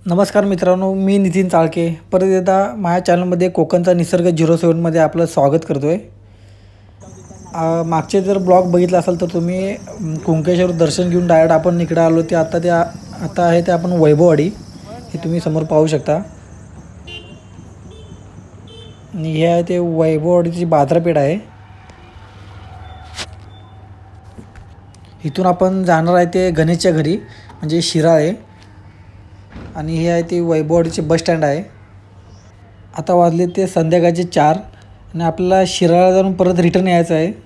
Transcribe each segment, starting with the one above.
नमस्कार मित्रांनो, मी नितीन चाळके परत एकदा माझ्या चॅनलमध्ये कोकणचा निसर्ग 07मध्ये आपलं स्वागत करतो आहे. मागचे जर ब्लॉग बघितला असाल तर तुम्ही कुणकेश्वर दर्शन घेऊन डायरेक्ट आपण इकडे आलो ते आता आहे ते आपण वैभववाडी हे तुम्ही समोर पाहू शकता. आणि हे आहे ते वैभववाडीची बाजारपेठ आहे. इथून आपण जाणार आहे ते गणेशच्या घरी म्हणजे शिराळे. आणि हे आहे ते वैभववाडीचे बस स्टँड आहे. आता वाजले ते संध्याकाळचे 4 आणि आपल्याला शिराळा जाऊन परत रिटर्न यायचं आहे.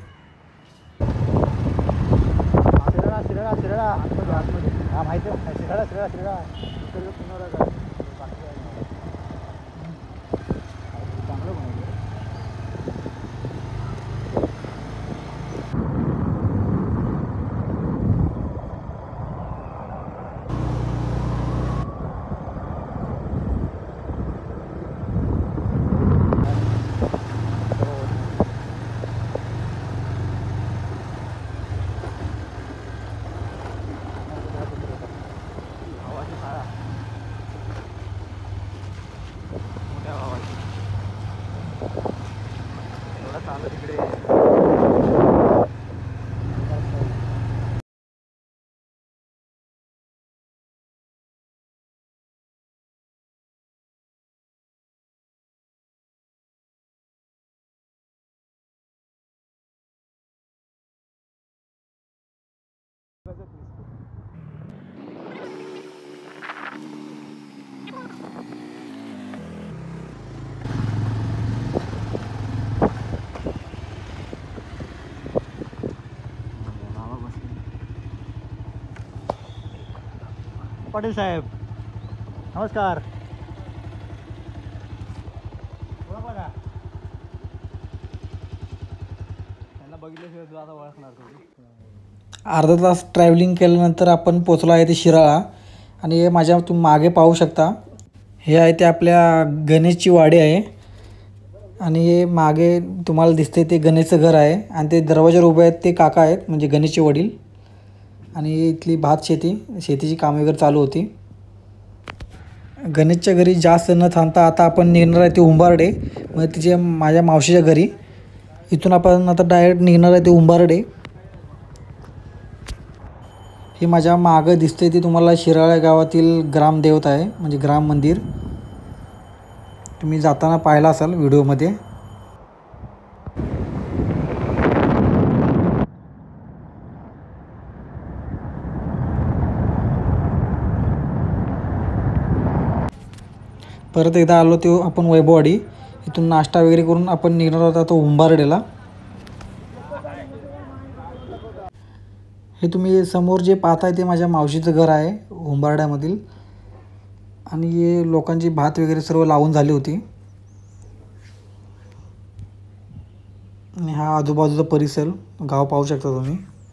पाटील साहेब नमस्कार. ओळखला का? त्यांना बघितल्याशिवाय तुला आता ओळखणार तुम्ही. अर्धा तास ट्रॅव्हलिंग केल्यानंतर आपण पोचलो आहे ते शिराळा. आणि हे माझ्या तुम्ही मागे पाहू शकता हे आहे ते आपल्या गणेशची वाडी आहे. आणि हे मागे तुम्हाला दिसते ते गणेशचं घर आहे आणि ते दरवाजावर उभे आहेत ते काका आहेत म्हणजे गणेशचे वडील. आणि इथली शेतीची कामे वगैरे चालू होती. गणेशच्या घरी जास्त न थांबता आता आपण निघणार आहे ते उंबारडे म्हणजे माझ्या मावशीच्या घरी. इथून आपण आता डायरेक्ट निघणार आहे ते उंबारडे. हे माझ्या मागं दिसते ते तुम्हाला शिराळा गावातील ग्रामदेवता आहे म्हणजे ग्राम मंदिर. तुम्ही जाताना पाहिला असाल व्हिडिओमध्ये. परत एकदा आलो ते आपण वैभववाडी. इथून नाश्ता वगैरे करून आपण निघणार होता तो उंबारडेला. हे तुम्ही समोर जे पाहताय ते माझ्या मावशीचं घर आहे उंबारड्यामधील. आणि हे लोकांची भात वगैरे सर्व लावून झाली होती. आणि हा आजूबाजूचा परिसर गाव पाहू शकता तुम्ही.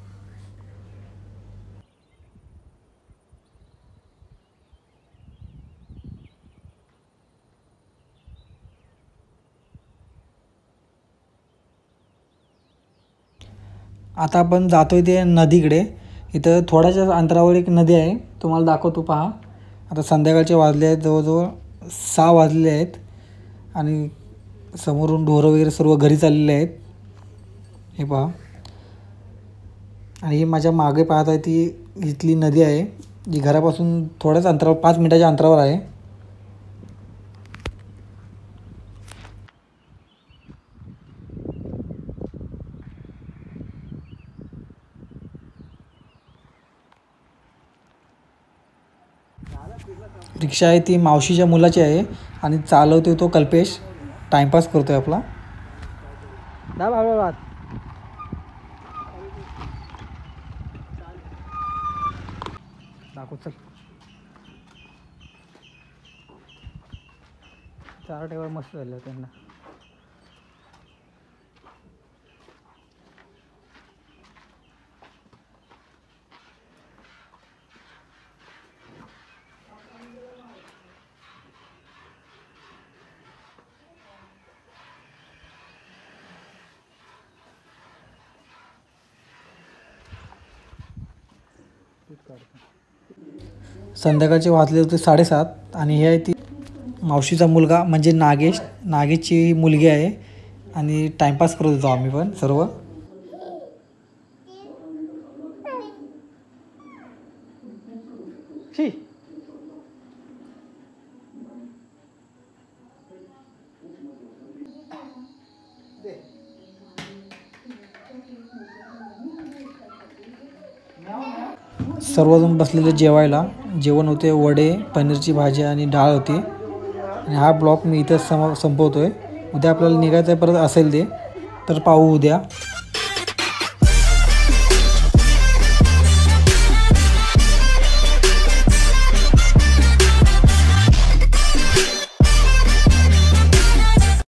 आता आपण जातोय ते नदीकडे. इथं थोड्याशा अंतरावर एक नदी आहे तुम्हाला दाखवतो पहा. आता संध्याकाळचे वाजले आहेत जवळजवळ 6 वाजलेले आहेत. आणि समोरून ढोरं वगैरे सर्व घरी चाललेले आहेत हे पहा. आणि ही माझ्या मागे पाहत आहे ती इथली नदी आहे जी घरापासून थोड्याच अंतरावर 5 मिनिटाच्या अंतरावर आहे. रिक्षा आहे ती मावशीच्या मुलाची आहे आणि चालवतोय तो कल्पेश. टाईमपास करतोय आपला. दाखव चल. 4 टेबल मस्त झाले त्यांना. संध्याकाळचे वाजले होते 7:30 आणि हे आहे ती मावशीचा मुलगा म्हणजे नागेशची मुलगी आहे आणि टाईमपास करत होतो आम्ही पण सर्व. शी सर्वजण बसलेले जेवायला. जेवण होते वडे, पनीरची भाजी आणि डाळ होती. आणि हा ब्लॉग मी इथं संपवतो आहे. उद्या आपल्याला निघायचं आहे परत असेल ते तर पाहू उद्या.